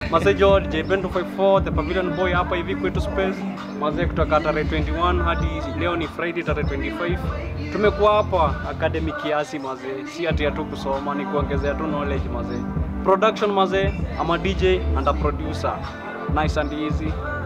Mazee George, J254, The Pavilion Boy hapa hivi kwetu Space. Mazee kutoka tarehe 21 hadi leo ni Friday tarehe 25. Tumekuwa hapa academy kiasi mazee. Si ati tu kusoma, ni kuongezea tu knowledge mazee. Production mazee, ama DJ and a producer. Nice and easy.